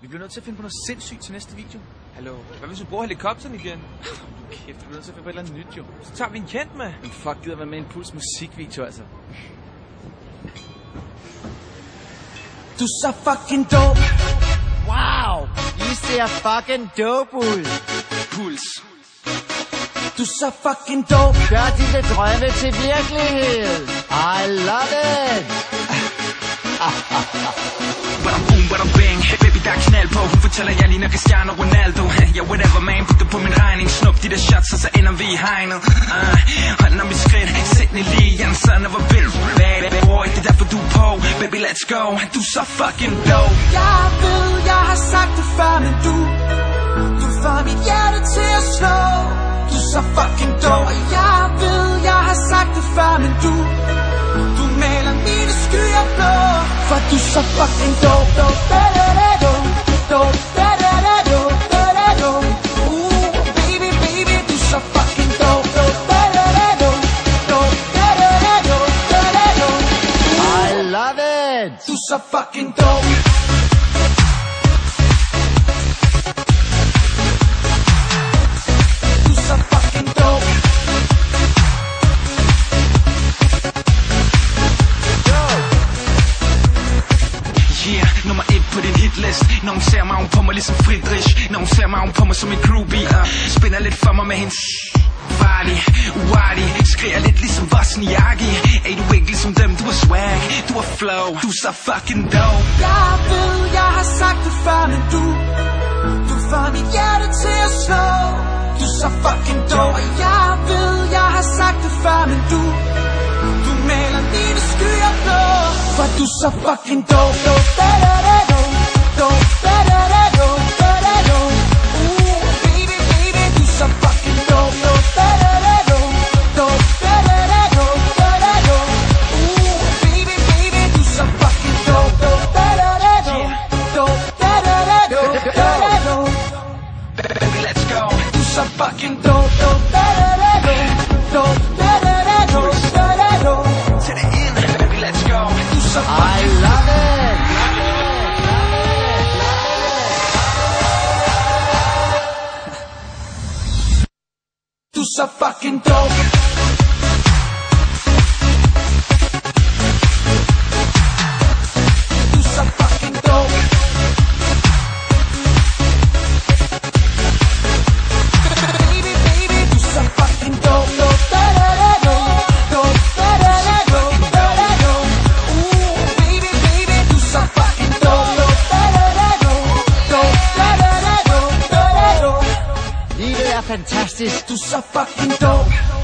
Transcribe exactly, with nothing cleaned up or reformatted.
Vi bliver nødt til at finde på noget sindssygt til næste video. Hallo, hvad hvis vi bruger helikopteren igen? Kæft, vi bliver nødt til at finde på et eller andet nyt, jo. Så tager vi en kendt med. Men fuck, gider være med en Puls musikvideo, altså. Du er så fucking dope. Wow, I ser fucking dope ud. Puls. Du er så fucking dope. Gør dine drømme til virkelighed. I love it. Bada boom, bada bang, baby der er knald på. Hun fortæller jeg ligner Cristiano Ronaldo. Ja, whatever man, put det på min regning. Snup de der shots, og så ender vi i hegnet. uh, Hånden om mit skridt, Sydney Lee, jeg er en son of a bitch. Bad boy, det er derfor du er på. Baby let's go, du er så fucking dope. Jeg ved, jeg har sagt det før, men du Du får mit hjerte til at slå. Du er så fucking dope. Og jeg ved, jeg har sagt det før, men du Du maler mine skyer blå. For du er så fucking dope. Dope, da da da dope. Dope, da da da dope, da da dope. Uh, baby, baby, du er så fucking dope. Dope, da da da dope. Dope, da da da dope, da da dope. I love it. Du er så fucking dope. Nummer et på din hitlist. Når hun ser mig, hun på mig ligesom Friedrich. Når hun ser mig, hun på mig som en groupie. uh, Spinner lidt for mig med hendes farlig, uartig. Skriger lidt ligesom Wozniacki. Ey, du er ikke ligesom dem, du er swag, du er flow, du er så fucking dope. Jeg ved, jeg har sagt det før, men du Du får mit hjerte til at slå. Du er så fucking dope. Og jeg ved, jeg har sagt det før, men du Du maler mine skyer blå. For du er så fucking dope. Dope, da da da dope. Dope, da da da dope, da da dope. Uh, baby, baby, du er så fucking dope. Dope, da da da dope. Dope, da da da dope, da da dope. Uh, baby, baby, du er så fucking dope. Dope, da da da dope. Dope, da da da dope, da da dope. Baby let's go. Du er så fucking dope. Dope, da da da dope. Dope, da da da dope, da da dope. Tag det ind, baby let's go. Du er så fucking I love it. Du er så fucking dope. Du er så fucking dope. Baby, baby, du er så fucking dope. Dope, da da da dope. Dope, da da da dope, da da dope. Uh, baby, baby, du er så fucking dope. Dope, da da da dope. Dope, da da da dope, da da dope. Livet er fantastisk. Du er så fucking dope.